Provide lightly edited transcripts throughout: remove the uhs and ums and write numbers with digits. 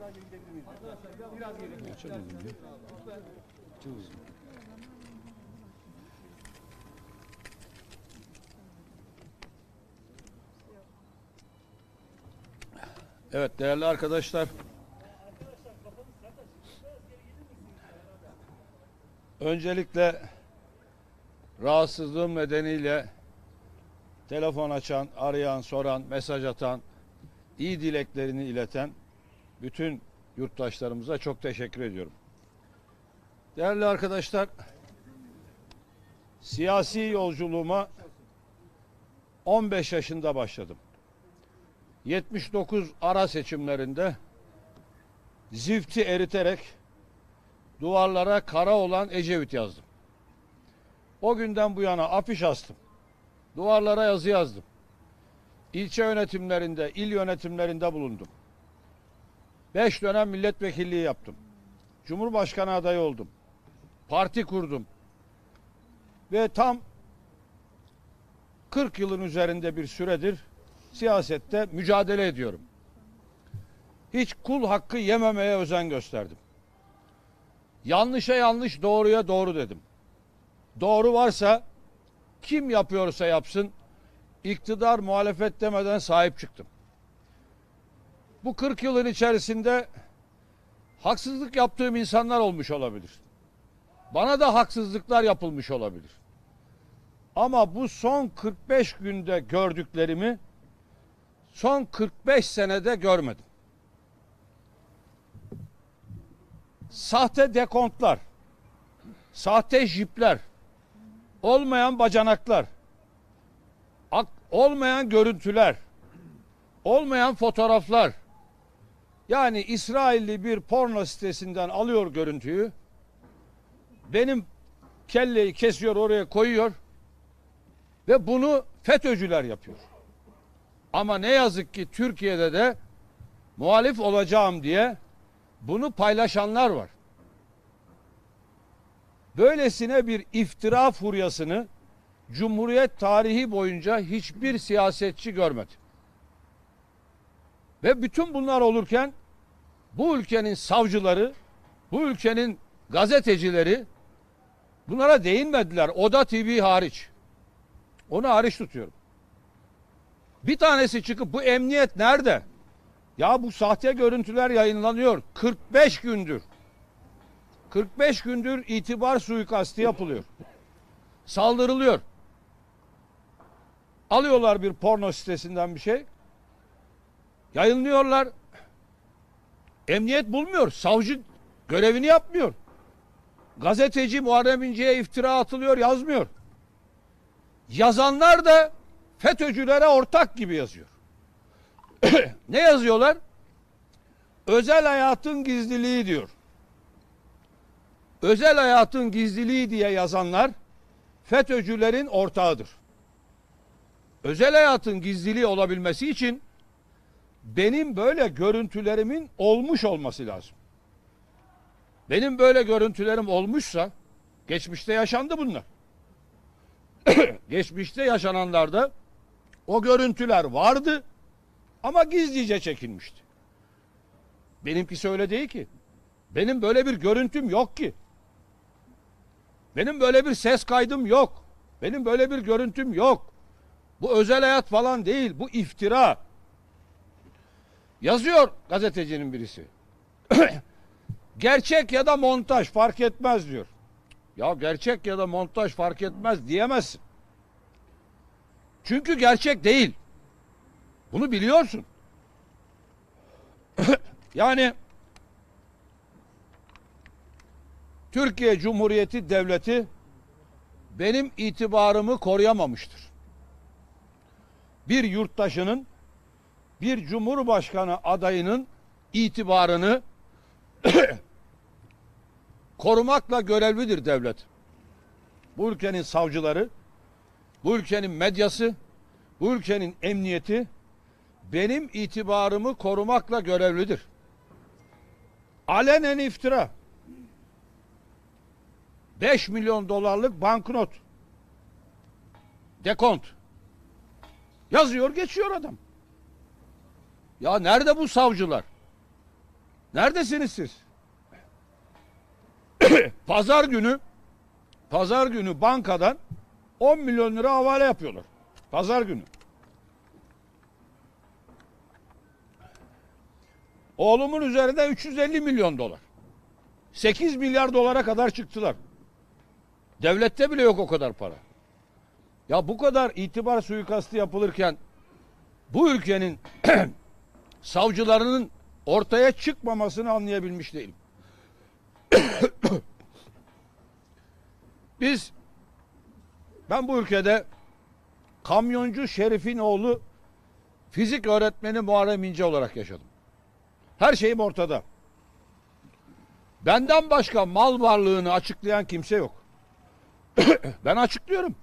Evet değerli arkadaşlar. Öncelikle rahatsızlığım nedeniyle telefon açan, arayan, soran, mesaj atan, iyi dileklerini ileten bütün yurttaşlarımıza çok teşekkür ediyorum. Değerli arkadaşlar, siyasi yolculuğuma 15 yaşında başladım. 79 ara seçimlerinde zifti eriterek duvarlara kara olan Ecevit yazdım. O günden bu yana afiş astım. Duvarlara yazı yazdım. İlçe yönetimlerinde, il yönetimlerinde bulundum. 5 dönem milletvekilliği yaptım. Cumhurbaşkanı adayı oldum. Parti kurdum. Ve tam 40 yılın üzerinde bir süredir siyasette mücadele ediyorum. Hiç kul hakkı yememeye özen gösterdim. Yanlışa yanlış, doğruya doğru dedim. Doğru varsa kim yapıyorsa yapsın, iktidar muhalefet demeden sahip çıktım. Bu 40 yılın içerisinde haksızlık yaptığım insanlar olmuş olabilir. Bana da haksızlıklar yapılmış olabilir. Ama bu son 45 günde gördüklerimi son 45 senede görmedim. Sahte dekontlar, sahte jipler, olmayan bacanaklar, olmayan görüntüler, olmayan fotoğraflar. Yani İsrailli bir porno sitesinden alıyor görüntüyü, benim kelleyi kesiyor, oraya koyuyor ve bunu FETÖ'cüler yapıyor. Ama ne yazık ki Türkiye'de de muhalif olacağım diye bunu paylaşanlar var. Böylesine bir iftira furyasını Cumhuriyet tarihi boyunca hiçbir siyasetçi görmedi. Ve bütün bunlar olurken bu ülkenin savcıları, bu ülkenin gazetecileri bunlara değinmediler. Oda TV hariç. Onu hariç tutuyorum. Bir tanesi çıkıp bu emniyet nerede? Ya bu sahte görüntüler yayınlanıyor. 45 gündür. 45 gündür itibar suikastı yapılıyor. Saldırılıyor. Alıyorlar bir porno sitesinden bir şey. Yayınlıyorlar. Emniyet bulmuyor. Savcı görevini yapmıyor. Gazeteci Muharrem İnce'ye iftira atılıyor, yazmıyor. Yazanlar da FETÖ'cülere ortak gibi yazıyor. Ne yazıyorlar? Özel hayatın gizliliği diyor. Özel hayatın gizliliği diye yazanlar FETÖ'cülerin ortağıdır. Özel hayatın gizliliği olabilmesi için benim böyle görüntülerimin olmuş olması lazım. Benim böyle görüntülerim olmuşsa, geçmişte yaşandı bunlar. Geçmişte yaşananlarda o görüntüler vardı ama gizlice çekilmişti. Benimkisi öyle değil ki. Benim böyle bir görüntüm yok ki. Benim böyle bir ses kaydım yok. Benim böyle bir görüntüm yok. Bu özel hayat falan değil. Bu iftira. Yazıyor gazetecinin birisi. Gerçek ya da montaj fark etmez diyor. Ya gerçek ya da montaj fark etmez diyemezsin. Çünkü gerçek değil. Bunu biliyorsun. Yani Türkiye Cumhuriyeti Devleti benim itibarımı koruyamamıştır. Bir yurttaşının, bir cumhurbaşkanı adayının itibarını korumakla görevlidir devlet. Bu ülkenin savcıları, bu ülkenin medyası, bu ülkenin emniyeti benim itibarımı korumakla görevlidir. Alenen iftira. 5 milyon dolarlık banknot. Dekont. Yazıyor geçiyor adam. Ya nerede bu savcılar? Neredesiniz siz? Pazar günü bankadan 10 milyon lira havale yapıyorlar. Pazar günü. Oğlumun üzerinde 350 milyon dolar. 8 milyar dolara kadar çıktılar. Devlette bile yok o kadar para. Ya bu kadar itibar suikastı yapılırken bu ülkenin savcılarının ortaya çıkmamasını anlayabilmiş değilim. Ben bu ülkede kamyoncu Şerif'in oğlu fizik öğretmeni Muharrem İnce olarak yaşadım. Her şeyim ortada. Benden başka mal varlığını açıklayan kimse yok. Ben açıklıyorum.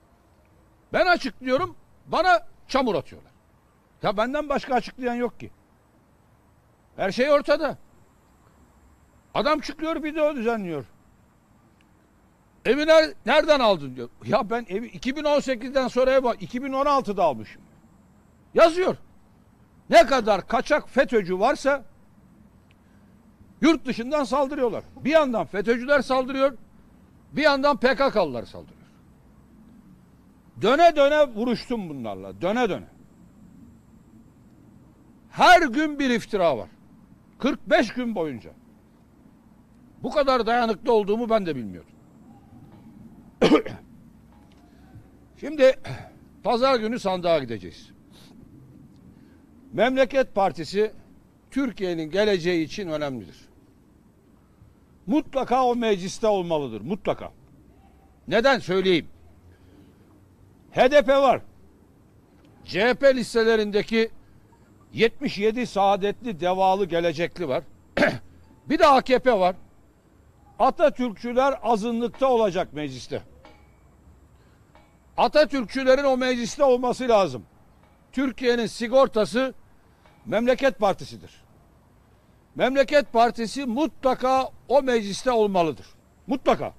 Bana çamur atıyorlar. Ya benden başka açıklayan yok ki. Her şey ortada. Adam çıkıyor, video düzenliyor. Evi nereden aldın diyor. Ya ben evi 2018'den sonra ev 2016'da almışım. Yazıyor. Ne kadar kaçak FETÖ'cü varsa yurt dışından saldırıyorlar. Bir yandan FETÖ'cüler saldırıyor, bir yandan PKK'lılar saldırıyor. Döne döne vuruştum bunlarla. Döne döne. Her gün bir iftira var. 45 gün boyunca. Bu kadar dayanıklı olduğumu ben de bilmiyordum. Şimdi pazar günü sandığa gideceğiz. Memleket Partisi Türkiye'nin geleceği için önemlidir. Mutlaka o mecliste olmalıdır. Mutlaka. Neden söyleyeyim? HDP var. CHP listelerindeki 77 saadetli, devalı, gelecekli var. Bir de AKP var. Atatürkçüler azınlıkta olacak mecliste. Atatürkçülerin o mecliste olması lazım. Türkiye'nin sigortası Memleket Partisi'dir. Memleket Partisi mutlaka o mecliste olmalıdır. Mutlaka.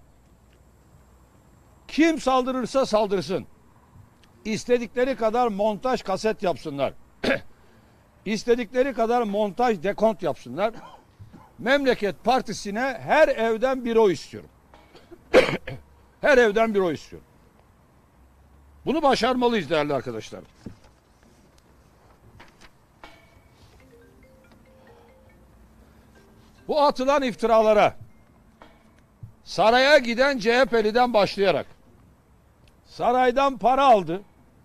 Kim saldırırsa saldırsın. İstedikleri kadar montaj kaset yapsınlar. İstedikleri kadar montaj dekont yapsınlar. Memleket Partisi'ne her evden bir oy istiyorum. Her evden bir oy istiyorum. Bunu başarmalıyız değerli arkadaşlar. Bu atılan iftiralara saraya giden CHP'liden başlayarak saraydan para aldı,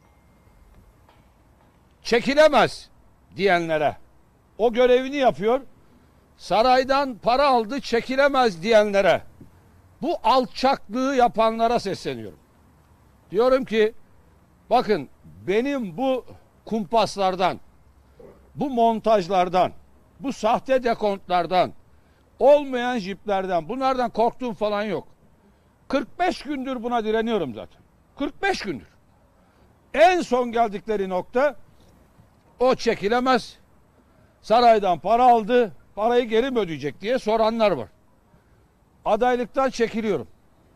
çekilemez diyenlere, o görevini yapıyor, saraydan para aldı, çekilemez diyenlere, bu alçaklığı yapanlara sesleniyorum. Diyorum ki bakın, benim bu kumpaslardan, bu montajlardan, bu sahte dekontlardan, olmayan jiplerden, bunlardan korktuğum falan yok. 45 gündür buna direniyorum zaten. 45 gündür. En son geldikleri nokta, o çekilemez, saraydan para aldı, parayı geri mi ödeyecek diye soranlar var. Adaylıktan çekiliyorum.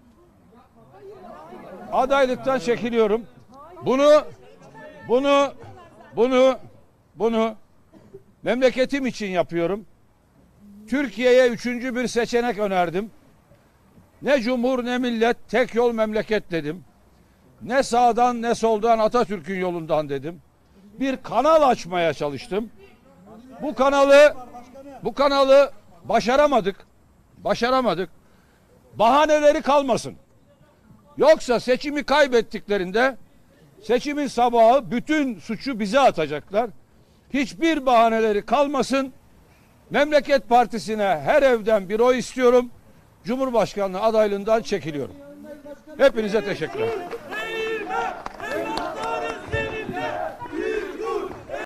Adaylıktan çekiliyorum. Bunu memleketim için yapıyorum. Türkiye'ye üçüncü bir seçenek önerdim. Ne cumhur ne millet, tek yol memleket dedim. Ne sağdan ne soldan, Atatürk'ün yolundan dedim. Bir kanal açmaya çalıştım. Bu kanalı başaramadık. Bahaneleri kalmasın. Yoksa seçimi kaybettiklerinde seçimin sabahı bütün suçu bize atacaklar. Hiçbir bahaneleri kalmasın. Memleket Partisi'ne her evden bir oy istiyorum. Cumhurbaşkanlığı adaylığından çekiliyorum. Hepinize teşekkür ederim.